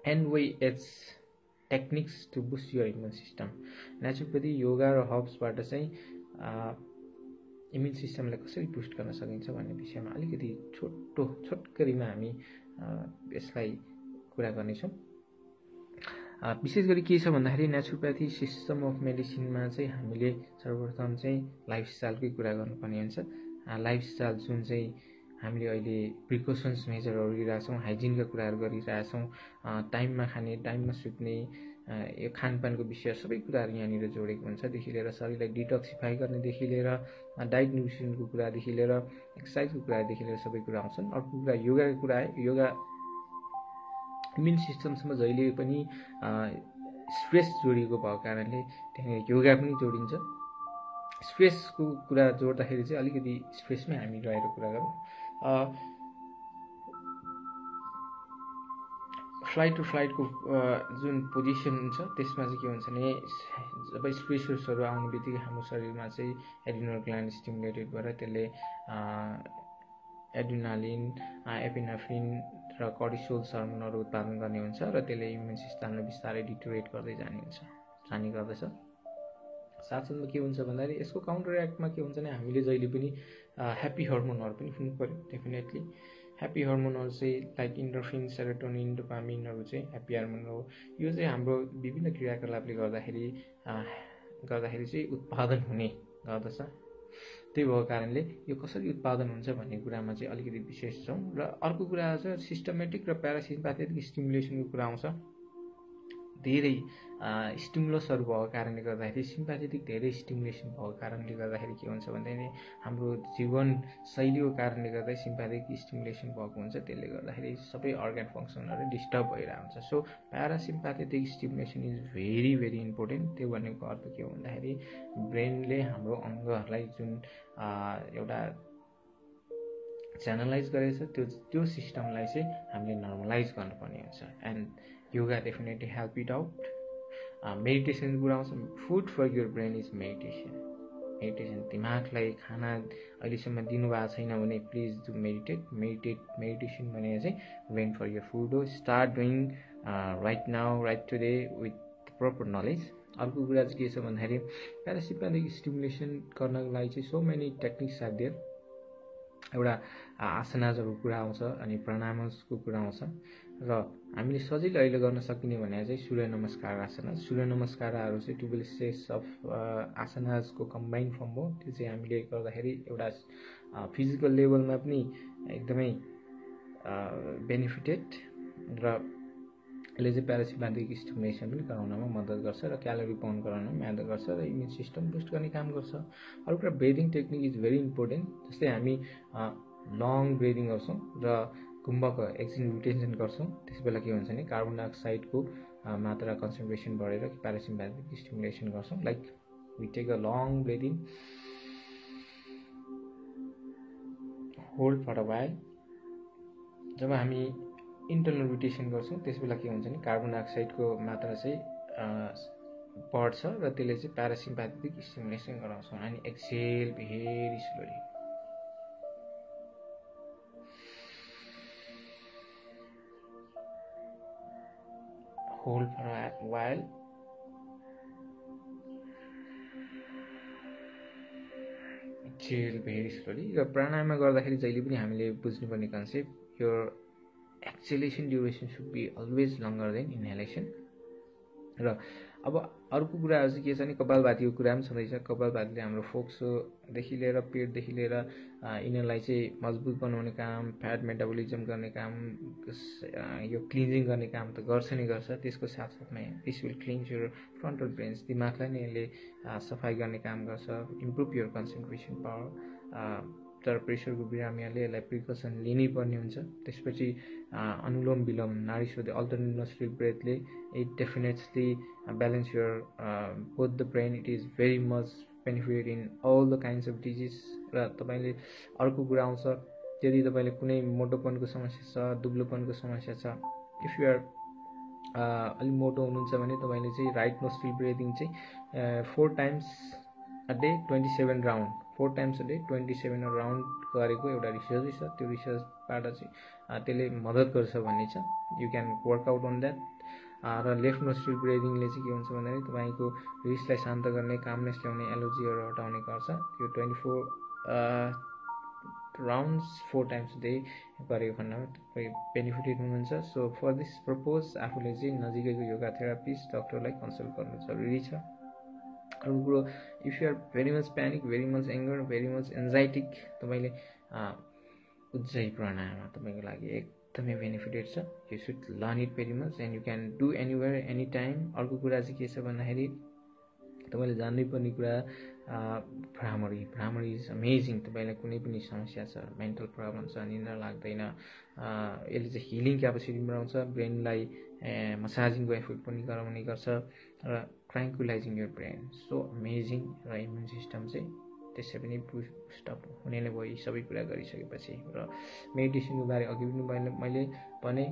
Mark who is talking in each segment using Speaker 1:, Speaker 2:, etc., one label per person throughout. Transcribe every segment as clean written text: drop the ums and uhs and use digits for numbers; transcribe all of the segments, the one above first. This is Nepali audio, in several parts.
Speaker 1: NYH techniques to boost your immune system. Naturopathy yoga र हर्ब्सबाट चाहिँ इम्युन सिस्टमलाई कसरी बुस्ट गर्न सकिन्छ भन्ने विषयमा अलिकति छोटकरीमा हामी यसलाई कुरा गर्नेछौँ। विशेष गरी के छ भन्दाखेरि नेचुरोपैथी सिस्टम अफ मेडिसिनमा चाहिँ हामीले सर्वप्रथम चाहिँ लाइफस्टाइलकै कुरा गर्नुपर्ने हुन्छ। लाइफस्टाइल जुन चाहिँ हामीले अहिले प्रिकसन्स मेजरहरू लिइरहेछौँ, हाइजिनका कुराहरू गरिरहेछौँ, टाइममा खाने, टाइममा सुत्ने, यो खानपानको विषय सबै कुराहरू यहाँनिर जोडेको हुन्छ। देखि लिएर शरीरलाई डिटक्सिफाई गर्नेदेखि लिएर डाइट न्युट्रिसनको कुरादेखि लिएर एक्सर्साइजको कुरादेखि लिएर सबै कुरा आउँछन्। अर्को कुरा योगाको कुरा है। योगा इम्युन सिस्टमसँग जहिले पनि स्ट्रेस जोडिएको भएको कारणले त्यहाँनिर योगा पनि जोडिन्छ। स्ट्रेसको कुरा जोड्दाखेरि चाहिँ अलिकति स्ट्रेसमै हामी रहेर कुरा गरौँ। फ्लाइट टु फ्लाइटको जुन पोजिसन हुन्छ त्यसमा चाहिँ के हुन्छ भने जब स्ट्रेसर्सहरू आउने बित्तिकै हाम्रो शरीरमा चाहिँ एड्रिनल ग्ल्यान्ड स्टिमुलेटेड भएर त्यसले एड्रिनालिन, एपिनेफ्रिन र कर्टिसोल हर्मोनहरू उत्पादन गर्ने हुन्छ र त्यसले इम्युन सिस्टमलाई बिस्तारै डिटोरेट गर्दै जाने गर्दछ। साथसाथमा के हुन्छ भन्दाखेरि यसको काउन्टर एक्टमा के हुन्छ भने हामीले जहिले पनि ह्याप्पी हर्मोनहरू पनि हुनु पर्यो। डेफिनेटली ह्याप्पी हर्मोनहरू चाहिँ लाइक इन्डोर्फिन, सेरोटोनिन, डोपामिनहरू चाहिँ ह्याप्पी हर्मोन हो। यो चाहिँ हाम्रो विभिन्न क्रियाकलापले गर्दाखेरि चाहिँ उत्पादन हुने गर्दछ। त्यही भएको कारणले यो कसरी उत्पादन हुन्छ भन्ने कुरामा चाहिँ अलिकति विशेष छौँ। र अर्को कुरा चाहिँ सिस्टमेटिक र प्यारासिम्प्याथेटिक स्टिमुलेसनको कुरा आउँछ। धेरै स्टिमुलसहरू भएको कारणले गर्दाखेरि सिम्प्याथेटिक धेरै स्टिमुलेसन भएको कारणले गर्दाखेरि के हुन्छ भन्दाखेरि हाम्रो जीवन शैलीको कारणले गर्दा सिम्प्याथेटिक स्टिमुलेसन भएको हुन्छ। त्यसले गर्दाखेरि सबै अर्गन फङ्सनहरू डिस्टर्ब भइरहेको हुन्छ। So parasympathetic stimulation is very very important. त्यो भनेको अर्थ के हो भन्दाखेरि ब्रेनले हाम्रो अङ्गहरूलाई जुन एउटा च्यानलाइज गरेछ त्यो सिस्टमलाई चाहिँ हामीले नर्मलाइज गर्नुपर्ने हुन्छ। And yoga definitely help it out. Meditation कुरा आउँछ। Food for your brain is meditation. दिमागलाई खाना अहिलेसम्म दिनुभएको छैन भने प्लिज डु मेडिटेसन भनेको चाहिँ ब्रेन फर योर फुड हो। Start doing right now, right today with proper knowledge. अर्को कुरा चाहिँ के छ भन्दाखेरि प्यारासिम्प्याथिक स्टिमुलेसन गर्नको लागि चाहिँ so many techniques are there. एउटा आसनाजहरूको कुरा आउँछ अनि प्राणायामको कुरा आउँछ र हामीले सजिलै अहिले गर्न सकिने भने चाहिँ सूर्य नमस्कार आसना। सूर्य नमस्कारहरू चाहिँ 12 सेट्स अफ आसनाजको कम्बाइन फर्म हो। त्यो चाहिँ हामीले गर्दाखेरि एउटा फिजिकल लेभलमा पनि एकदमै बेनिफिटेड र यसले चाहिँ प्यारासिम्प्याथिक स्टिमुलेसन पनि गराउनमा मद्दत गर्छ र क्यालोरी बर्न गराउनमा मद्दत गर्छ र इम्युन सिस्टम बुस्ट गर्ने काम गर्छ। अर्को कुरा breathing technique is very important. जस्तै हामी लङ ब्रिदिङ गर्छौँ र कुम्भको एक्सिन रिटेन्सन गर्छौँ। त्यस बेला के हुन्छ भने कार्बन डाइअक्साइडको मात्रा कन्सन्ट्रेसन बढेर प्यारासिम्प्याथिक स्टिमुलेसन गर्छौँ। Like we take a long breath in, hold for a while. जब हामी इन्टरनल रोटेसन गर्छौँ त्यस बेला के हुन्छ भने कार्बन डाइअक्साइडको मात्रा चाहिँ बढ्छ र त्यसले चाहिँ प्यारासिम्प्याथिक स्टिमुलेसन गराउँछ। अनि exhale very slowly. Hold for a while. Exhale very slowly. र प्राणायाममा गर्दाखेरि जहिले पनि हामीले बुझ्नुपर्ने कन्सेप्ट यो exhalation duration should be always longer than inhalation. र अब अर्को कुराहरू चाहिँ के छ भने कपालभातीको कुरा पनि छँदैछ। कपालभातीले हाम्रो फोक्सोदेखि लिएर पेटदेखि लिएर यिनीहरूलाई चाहिँ मजबुत बनाउने काम, फ्याट मेटाबोलिजम गर्ने काम, यो क्लिन्जिङ गर्ने काम त गर्छ नै गर्छ। त्यसको साथसाथमा this will cleanse your frontal brains. दिमागलाई नै यसले सफाइ गर्ने काम गर्छ। Improve your concentration power. तर प्रेसरको बिरामीहरूले यसलाई प्रिकसन लिनै पर्ने हुन्छ। त्यसपछि अनुलोम विलोम, नाडी शुद्धि, अल्टरनेट नोस्ट्रल ब्रेथले it definitely balance your both the brain. It is very much benefit in all the kinds of disease. र तपाईँले अर्को कुरा आउँछ, यदि तपाईँले कुनै मोटोपनको समस्या छ, दुब्लोपनको समस्या छ, इफ यु आर अलिक मोटो हुनुहुन्छ भने तपाईँले चाहिँ राइट नोस्ट्रल ब्रेथिङ चाहिँ 4 times a day 27 round 4 times a day 27 round गरेको एउटा रिसर्चै छ। त्यो रिसर्चबाट चाहिँ त्यसले मद्दत गर्छ भन्ने छ। You can work out on that. र लेफ्ट नोस्ट्रिल ब्रिदिङले चाहिँ के हुन्छ भन्दाखेरि तपाईँको रिसलाई शान्त गर्ने, कामनेस ल्याउने, एलर्जीहरू हटाउने गर्छ। त्यो 24 राउन्ड्स 4 times a day गरेको खण्डमा तपाईँ बेनिफिटेड हुनुहुन्छ। सो फर दिस पर्पोज आफूले चाहिँ नजिकैको योगा थेरापिस्ट डक्टरलाई कन्सल्ट गर्नु जरुरी छ। अर्को कुरो, if you are very much panic, very much anger, very much anxietic, तपाईँले उज्जै प्राणायाम तपाईँको लागि एकदमै बेनिफिटेड छ। You should learn it very much and you can do anywhere any time. अर्को कुरा चाहिँ के छ भन्दाखेरि तपाईँले जान्नै पर्ने कुरा भ्रामरी इज अमेजिङ। तपाईँलाई कुनै पनि समस्या छ, मेन्टल प्रब्लम छ, निन्द्रा लाग्दैन, यसले चाहिँ हिलिङ क्यापेसिटी बढाउँछ, ब्रेनलाई मसाजिङको एफेक्ट पनि गराउने गर्छ र tranquilising your brain. So amazing. र इम्युन सिस्टम चाहिँ त्यसै पनि बुस्टअप हुने नै भयो सबै कुरा गरिसकेपछि। र मेडिटेसनको बारे अघि पनि मैले भने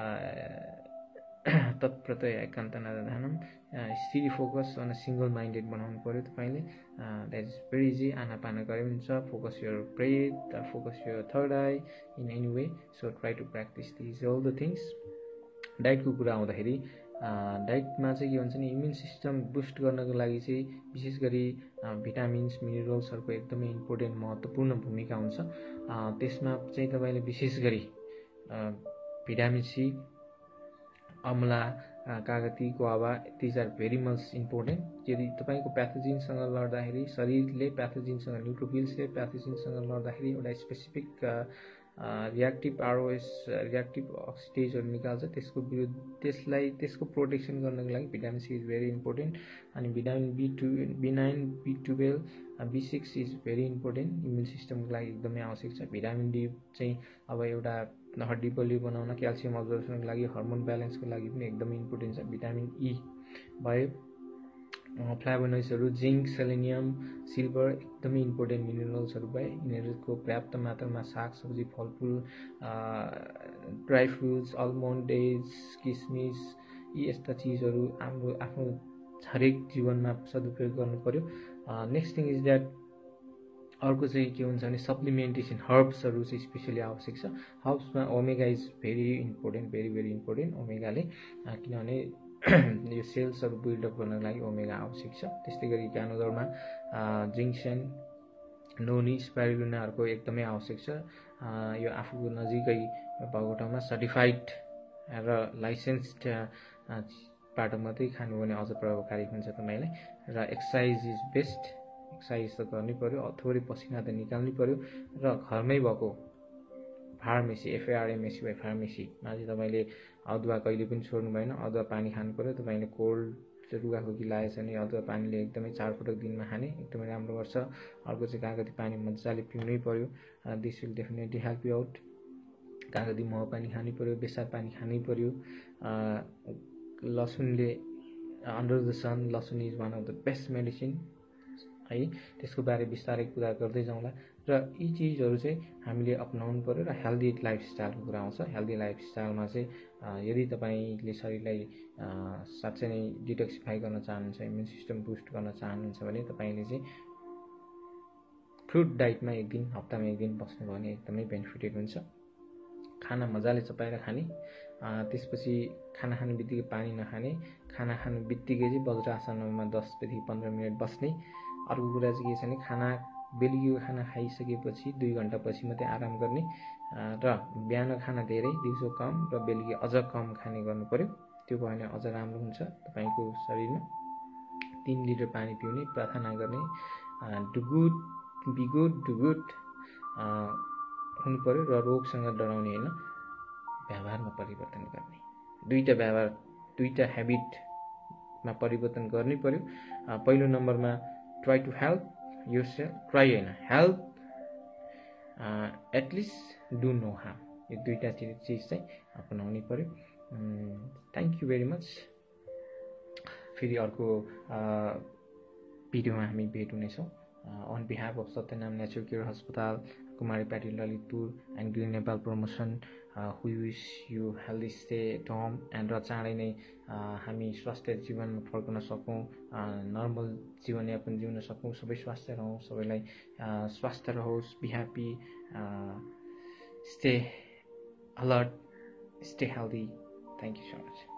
Speaker 1: तत्प्रतय एकान्त नधानम, स्थिर फोकस अन सिङ्गल माइन्डेड बनाउनु पऱ्यो तपाईँले। That is very easy. Anapana गरे पनि हुन्छ, focus your breath, focus your third eye in any way. So try to practise these all the things. डाइटको कुरा आउँदाखेरि डाइटमा चाहिँ के भन्छ नि, इम्युन सिस्टम बुस्ट गर्नको लागि चाहिँ विशेष गरी भिटामिन्स, मिनरल्सहरूको एकदमै इम्पोर्टेन्ट महत्त्वपूर्ण भूमिका हुन्छ। त्यसमा चाहिँ तपाईँले विशेष गरी भिटामिन सी, अमला, कागती, guava, these are very much important. यदि तपाईँको प्याथोजिनसँग लड्दाखेरि, शरीरले प्याथोजिनसँग, न्युट्रोफिल्सले प्याथोजिनसँग लड्दाखेरि एउटा स्पेसिफिक रियाक्टिभ आरओएस, रियाक्टिभ अक्सिडेजहरू निकाल्छ। त्यसको विरुद्ध त्यसको प्रोटेक्सन गर्नको लागि vitamin C is very important. अनि vitamin B9, B12, B6 is very important. Immune सिस्टमको लागि एकदमै आवश्यक छ। भिटामिन डी चाहिँ अब एउटा हड्डी बलियो बनाउन, क्याल्सियम अब्जर्भसनको लागि, हर्मोन ब्यालेन्सको लागि पनि एकदमै इम्पोर्टेन्ट छ। भिटामिन ई भयो, फ्लाभोनोइड्सहरू, जिङ्क, सेलेनियम, सिल्भर एकदमै इम्पोर्टेन्ट मिनरल्सहरू भए। यिनीहरूको पर्याप्त मात्रामा सागसब्जी, फलफुल, ड्राई फ्रुट्स, आलमन्ड, डेट्स, किसमिस, यी यस्ता चिजहरू हाम्रो आफ्नो हरेक जीवनमा सदुपयोग गर्नु पर्यो। नेक्स्ट थिङ इज द्याट, अर्को चाहिँ के हुन्छ भने सप्लिमेन्टेसन, हर्ब्सहरू चाहिँ स्पेसली आवश्यक छ। हर्ब्समा omega is very important, very very important ओमेगाले, किनभने यो सेल्सहरू बिल्डअप गर्नको लागि ओमेगा आवश्यक छ। त्यस्तै गरी क्यानोडरमा जिङ्सन, नोनी, स्पाइरुलिनाहरूको एकदमै आवश्यक छ। यो आफूको नजिकै भएको ठाउँमा सर्टिफाइड र लाइसेन्स्ड बाट मात्रै खानु भने अझ प्रभावकारी हुन्छ तपाईँलाई। र एक्सर्साइज इज बेस्ट। एक्सर्साइज त गर्नै पर्यो, थोरै पसिना त निकाल्नै पर्यो। र घरमै भएको फार्मेसी, FARMACY फार्मेसीमा चाहिँ तपाईँले अदुवा कहिले पनि छोड्नु भएन। अदुवा पानी खानु पर्यो। तपाईँले कोल्ड रुगाखोकी लागेको छ भने अदुवा पानीले एकदमै 4 पटक दिनमा खाने एकदमै राम्रो गर्छ। अर्को चाहिँ कागती पानी मजाले पिउनै पर्यो। This will definitely help you out. कागती मह पानी खानै पर्यो, बेसार पानी खानै पर्यो। लसुनले, अन्डर द सन, लसुन is one of the best medicine है। त्यसको बारे बिस्तारै कुरा गर्दै जाउँला। र यी चिजहरू चाहिँ हामीले अपनाउनु पर्यो। र हेल्दी लाइफस्टाइलको कुरा आउँछ। हेल्दी लाइफस्टाइलमा चाहिँ यदि तपाईँले शरीरलाई साँच्चै नै डिटक्सिफाई गर्न चाहनुहुन्छ, इम्युन सिस्टम बुस्ट गर्न चाहनुहुन्छ भने तपाईँले चाहिँ फ्रुट डाइटमा एक दिन, हप्तामा एक दिन बस्नुभयो भने एकदमै बेनिफिटेड हुन्छ। खाना मजाले चपाएर खाने, त्यसपछि खाना खाने बित्तिकै पानी नखाने, खाना खानु बित्तिकै चाहिँ वज्रासनमा 10 15 मिनट बस्ने। अर्को कुरा चाहिँ के छ भने बेलुकीको खाना खाइसकेपछि 2 घन्टापछि मात्रै आराम गर्ने र बिहान खाना धेरै, दिउँसो कम र बेलुकी अझ कम खाने गर्नु पर्यो। त्यो भयो भने अझ राम्रो हुन्छ तपाईँको शरीरमा। 3 लिटर पानी पिउने, प्रार्थना गर्ने, डु गुड हुनु पर्यो। र रोगसँग डराउने होइन, व्यवहारमा परिवर्तन गर्ने। दुईटा ह्याबिटमा परिवर्तन गर्नै पर्यो। पहिलो नम्बरमा try to help yourself, try होइन help, at least do no harm. यो दुईटा चिज चाहिँ अपनाउनै पर्यो। Thank you very much. फेरि अर्को भिडियोमा हामी भेट हुनेछौँ। On behalf of Satyanam natural care अस्पताल, Kumaripati Lalitpur and green Nepal promotion, we wish you healthy stay at home and र चाँडै नै हामी स्वास्थ्य जीवनमा फर्कन सकौँ, नर्मल जीवनयापन जिउन सकौँ, सबै स्वास्थ्य रहौँ, सबैलाई स्वास्थ्य रहोस्, be happy, stay alert, stay healthy. Thank you so much.